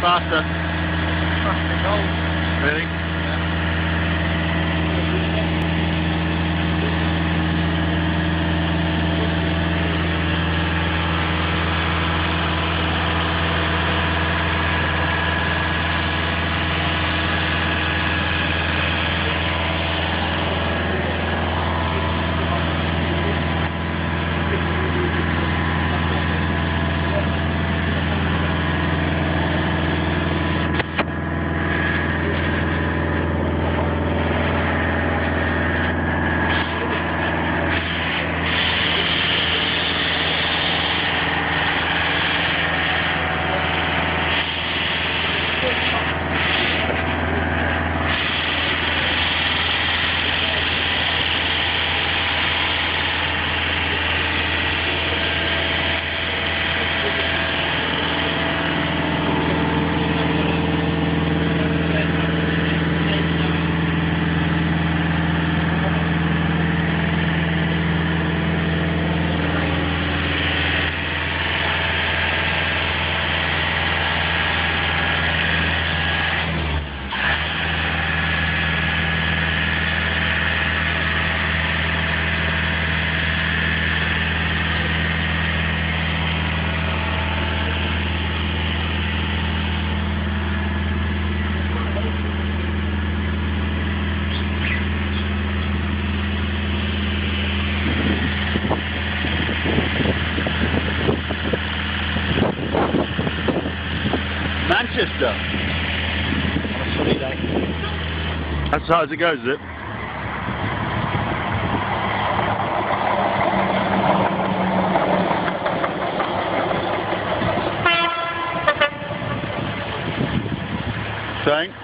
faster. Really? Manchester. On a sunny day. That's as high as it goes, is it? Saying?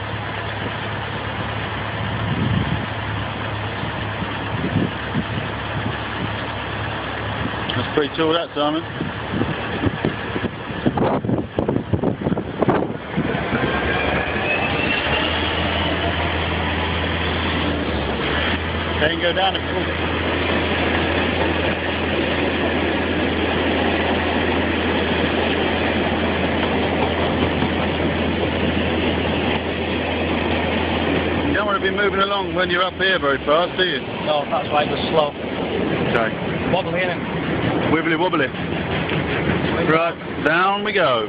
That's pretty tall, that, Simon. They can go down if you want. You don't want to be moving along when you're up here very fast, do you? No, that's why it was slow. Okay. Wobbly, innit? Wibbly wobbly. Right, down we go.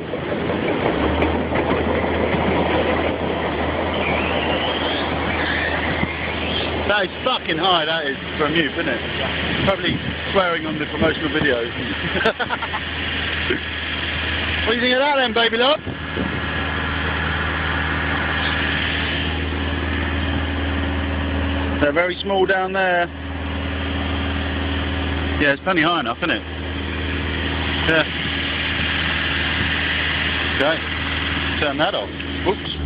That is fucking high, that is, for a Mewp, isn't it? Yeah. Probably swearing on the promotional videos. What do you think of that then, baby lot? They're very small down there. Yeah, it's plenty high enough, isn't it? Yeah. Okay. Turn that off. Whoops.